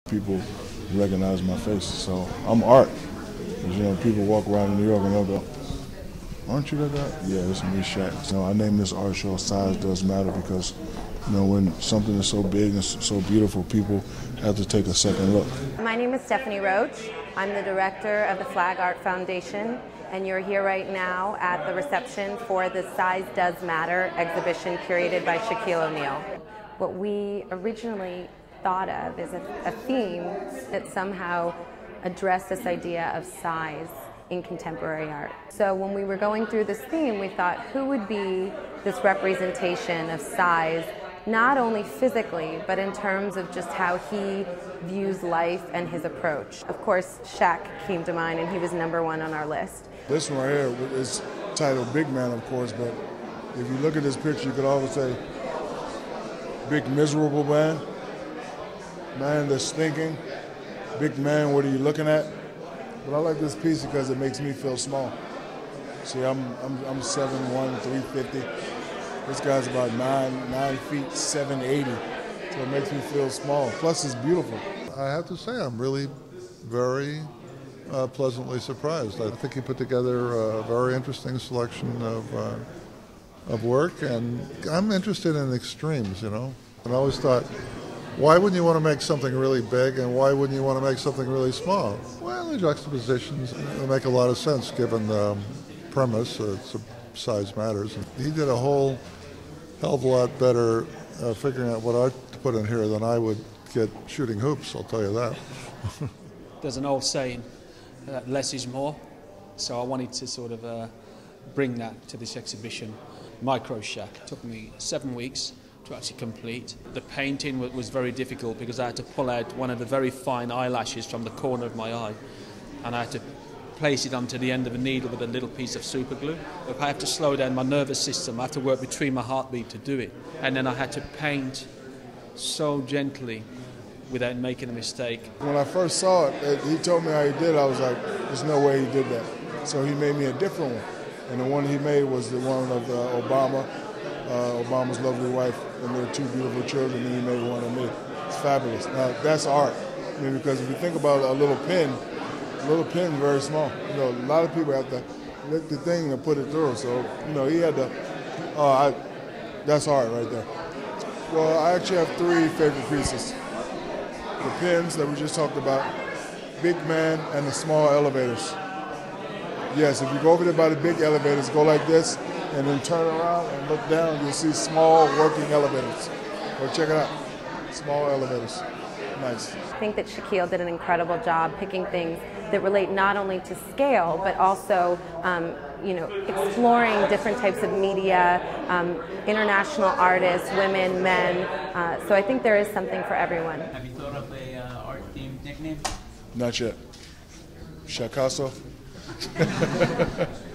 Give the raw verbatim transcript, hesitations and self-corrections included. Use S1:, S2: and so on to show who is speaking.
S1: People recognize my face, so I'm art. You know, people walk around in New York and they'll go, "Aren't you that guy?" Yeah, it's me, Shaq. You know, I named this art show "Size Does Matter" because, you know, when something is so big and so beautiful, people have to take a second look.
S2: My name is Stephanie Roach. I'm the director of the Flag Art Foundation, and you're here right now at the reception for the Size Does Matter exhibition curated by Shaquille O'Neal. What we originally thought of is a, a theme that somehow addressed this idea of size in contemporary art. So when we were going through this theme, we thought, who would be this representation of size, not only physically, but in terms of just how he views life and his approach. Of course, Shaq came to mind, and he was number one on our list.
S1: This one right here is titled Big Man, of course, but if you look at this picture, you could always say, big miserable man, man that's thinking, big man, what are you looking at? But I like this piece because it makes me feel small. See, I'm I'm I'm seven one, three fifty. This guy's about nine nine feet, seven eighty. So it makes me feel small. Plus, it's beautiful.
S3: I have to say, I'm really very uh, pleasantly surprised. I think he put together a very interesting selection of uh, of work, and I'm interested in extremes. You know, and I always thought, why wouldn't you want to make something really big, and why wouldn't you want to make something really small? Well, the juxtapositions make a lot of sense given the premise. Uh, it's a, size matters. And he did a whole hell of a lot better uh, figuring out what art to put in here than I would get shooting hoops, I'll tell you that.
S4: There's an old saying, uh, less is more. So I wanted to sort of uh, bring that to this exhibition. Micro Shaq. It took me seven weeks to actually complete. The painting was very difficult because I had to pull out one of the very fine eyelashes from the corner of my eye, and I had to place it onto the end of a needle with a little piece of super glue. If I have to slow down my nervous system, I have to work between my heartbeat to do it. And then I had to paint so gently without making a mistake.
S1: When I first saw it, he told me how he did it. I was like, there's no way he did that. So he made me a different one. And the one he made was the one of uh, Obama. Uh, Obama's lovely wife and their two beautiful children, and he made one of me. It's fabulous. Now, that's art. I mean, because if you think about a little pen, a little pen is very small. You know, a lot of people have to lick the thing and put it through. So, you know, he had to, uh, I, that's art right there. Well, I actually have three favorite pieces. The pens that we just talked about, big man, and the small elevators. Yes, if you go over there by the big elevators, go like this, and then turn around and look down, you'll see small working elevators. Go check it out. Small elevators. Nice.
S2: I think that Shaquille did an incredible job picking things that relate not only to scale, but also um, you know, exploring different types of media, um, international artists, women, men. Uh, so I think there is something for everyone.
S5: Have you thought of a uh, art-themed nickname?
S1: Not yet. Shacasso.